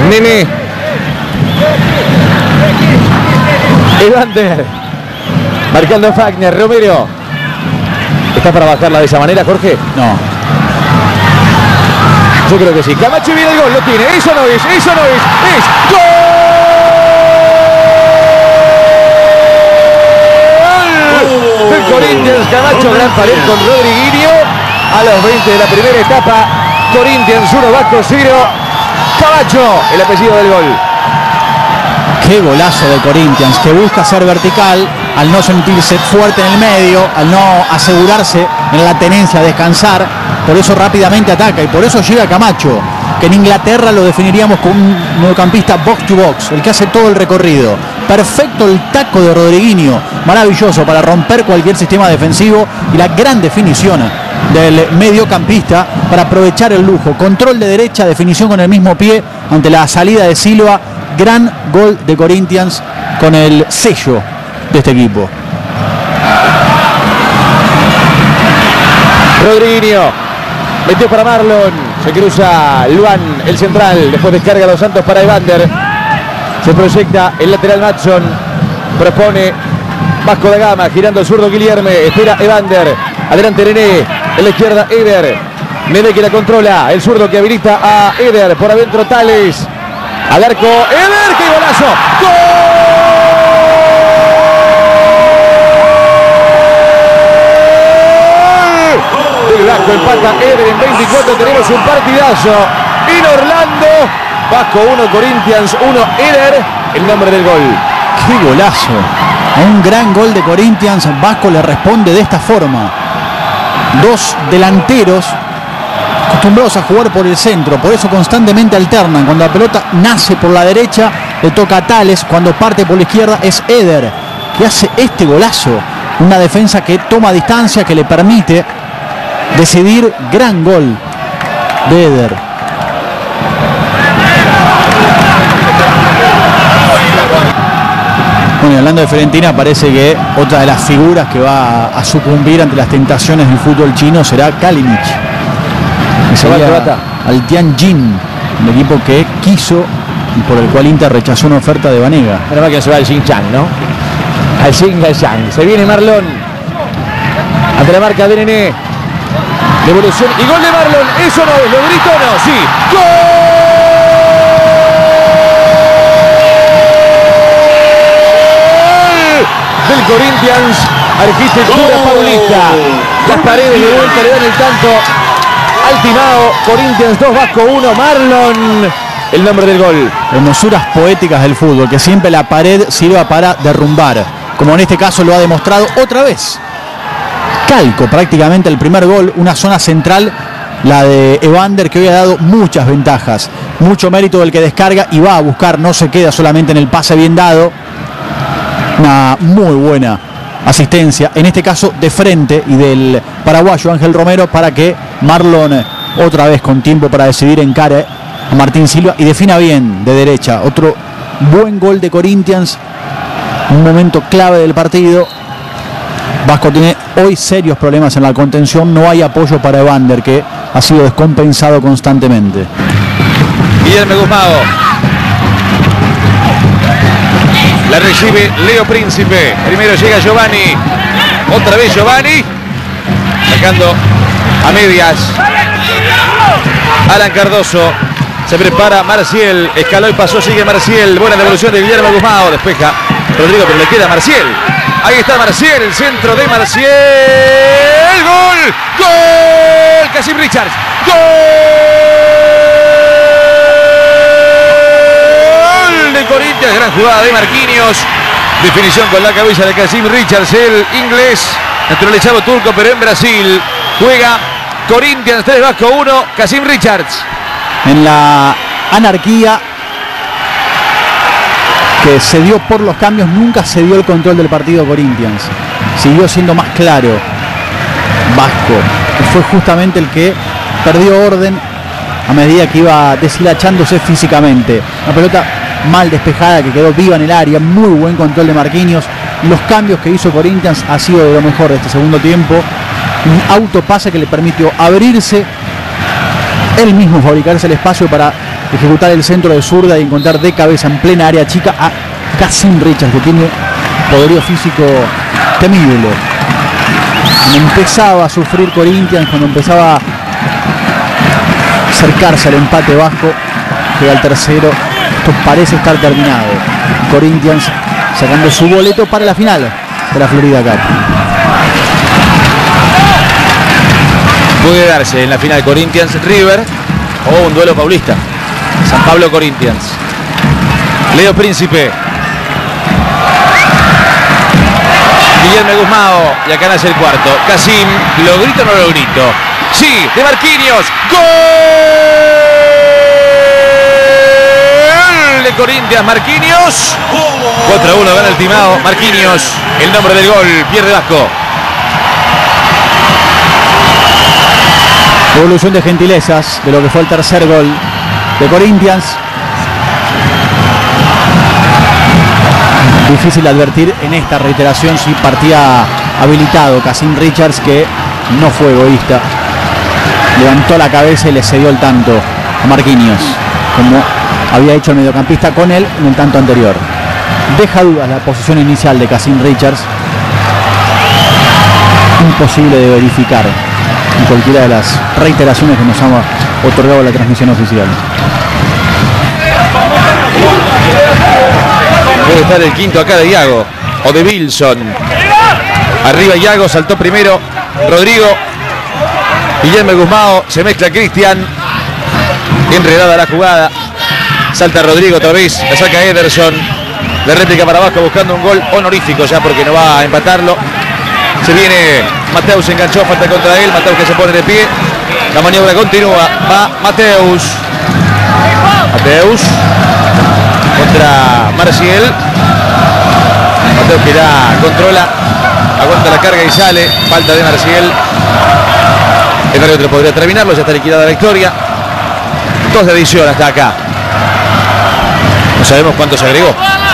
Nene. Evander. Marcando Fagner. Romero. ¿Está para bajarla de esa manera, Jorge? No. Yo creo que sí. Camacho, viene el gol. Lo tiene. Eso no es. Eso no es. ¡Es gol! Del Corinthians. Camacho, gran pared con Rodriguinho. A los 20 de la primera etapa. Corinthians 1, Vasco 0. Camacho, el apellido del gol. Qué golazo de Corinthians, que busca ser vertical al no sentirse fuerte en el medio, al no asegurarse en la tenencia, descansar. Por eso rápidamente ataca y por eso llega Camacho, que en Inglaterra lo definiríamos como un mediocampista box to box, el que hace todo el recorrido. Perfecto el taco de Rodriguinho, maravilloso para romper cualquier sistema defensivo, y la gran definición del mediocampista para aprovechar el lujo. Control de derecha, definición con el mismo pie ante la salida de Silva. Gran gol de Corinthians con el sello de este equipo. Rodriguinho metió para Marlon. Se cruza Luan, el central. Después descarga Dos Santos para Evander. Se proyecta el lateral Matson. Propone Vasco da Gama, girando el zurdo Guilherme. Espera Evander. Adelante René. En la izquierda Eder. Nene que la controla. El zurdo que habilita a Eder. Por adentro Tales. Al arco Eder. ¡Qué golazo! ¡Gol! Del Vasco empata Eder en 24. Tenemos un partidazo en Orlando. Vasco 1, Corinthians 1, Eder. El nombre del gol. ¡Qué golazo! A un gran gol de Corinthians, Vasco le responde de esta forma. Dos delanteros acostumbrados a jugar por el centro, por eso constantemente alternan. Cuando la pelota nace por la derecha, le toca a Tales. Cuando parte por la izquierda es Eder, que hace este golazo. Una defensa que toma distancia, que le permite decidir. Gran gol de Eder. Bueno, y hablando de Fiorentina, parece que otra de las figuras que va a sucumbir ante las tentaciones del fútbol chino será Kalinic. Al Tianjin, un equipo que quiso y por el cual Inter rechazó una oferta de Banega. Ahora va que se va al Xinjiang, ¿no? Al Xinjiang. Se viene Marlon. Ante la marca de Nené. Devolución y gol de Marlon. Eso no es, lo grito no. Sí. ¡Gol! Del Corinthians. Arquitectura paulista. Las paredes de vuelta le dan el tanto al Timao. Corinthians 2, Vasco 1. Marlon, el nombre del gol. Hermosuras poéticas del fútbol, que siempre la pared sirva para derrumbar, como en este caso lo ha demostrado otra vez. Calco prácticamente el primer gol, una zona central, la de Evander, que hoy ha dado muchas ventajas. Mucho mérito del que descarga y va a buscar, no se queda solamente en el pase bien dado. Una muy buena asistencia, en este caso de frente, y del paraguayo Ángel Romero, para que Marlon, otra vez con tiempo para decidir, encare a Martín Silva y defina bien de derecha. Otro buen gol de Corinthians, un momento clave del partido. Vasco tiene hoy serios problemas en la contención, no hay apoyo para Evander, que ha sido descompensado constantemente. Guillermo Guzmao. La recibe Leo Príncipe. Primero llega Giovanni. Otra vez Giovanni. Sacando a medias. Alan Cardoso. Se prepara Marciel. Escaló y pasó. Sigue Marciel. Buena devolución de Guillermo Guzmao. Despeja Rodrigo, pero le queda a Marciel. Ahí está Marciel. El centro de Marciel. ¡Gol! ¡Gol! Casim Richards. ¡Gol! De Corinthians, gran jugada de Marquinhos. Definición con la cabeza de Casim Richards, el inglés, naturalizado turco, pero en Brasil. Juega Corinthians 3, Vasco 1, Casim Richards. En la anarquía que se dio por los cambios, nunca se dio el control del partido Corinthians. Siguió siendo más claro Vasco, que fue justamente el que perdió orden a medida que iba deshilachándose físicamente. Una pelota mal despejada que quedó viva en el área, muy buen control de Marquinhos. Los cambios que hizo Corinthians ha sido de lo mejor de este segundo tiempo. Un autopase que le permitió abrirse, él mismo fabricarse el espacio para ejecutar el centro de zurda y encontrar de cabeza en plena área chica a Kasim Richards, que tiene poderío físico temible. Cuando empezaba a sufrir Corinthians, cuando empezaba a acercarse al empate vasco, llega el tercero. Esto parece estar terminado. Corinthians sacando su boleto para la final de la Florida Cup. Puede darse en la final Corinthians River o un duelo paulista. San Pablo Corinthians. Leo Príncipe. Guillermo Guzmao. Y acá nace el cuarto. Kasim. ¿Lo grito o no lo grito? Sí, de Marquinhos. ¡Gol de Corinthians! Marquinhos. 4-1 gana el Timao. Marquinhos. El nombre del gol. Pierde Vasco. Evolución de gentilezas de lo que fue el tercer gol de Corinthians. Difícil advertir en esta reiteración si partía habilitado Kasim Richards, que no fue egoísta. Levantó la cabeza y le cedió el tanto a Marquinhos, como había hecho el mediocampista con él en el tanto anterior. Deja dudas la posición inicial de Kasim Richards. Imposible de verificar en cualquiera de las reiteraciones que nos ha otorgado la transmisión oficial. Puede estar el quinto acá de Iago o de Wilson. Arriba Iago, saltó primero Rodrigo. Guillermo Guzmao, se mezcla Cristian. Enredada la jugada. Salta Rodrigo otra vez, la saca Ederson. De réplica para Vasco buscando un gol honorífico ya porque no va a empatarlo. Se viene Mateus, se enganchó, falta contra él. Mateus que se pone de pie. La maniobra continúa. Va Mateus. Mateus contra Marciel. Mateus que ya controla. Aguanta la carga y sale. Falta de Marciel. El árbitro podría terminarlo. Ya está liquidada la victoria. 2 de adición hasta acá. No sabemos cuánto se agregó.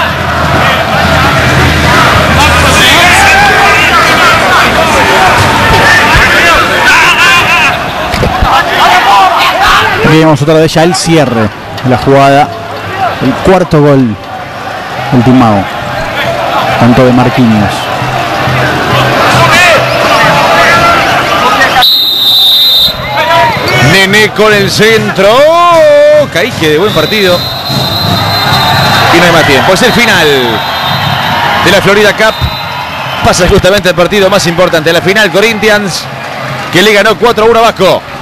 Aquí vemos otra vez ya el cierre de la jugada. El cuarto gol ultimado. Tanto de Marquinhos. Nene con el centro. ¡Oh! Caíque de buen partido. Y no hay más tiempo. Es el final de la Florida Cup. Pasa justamente el partido más importante. La final Corinthians, que le ganó 4-1 a Vasco.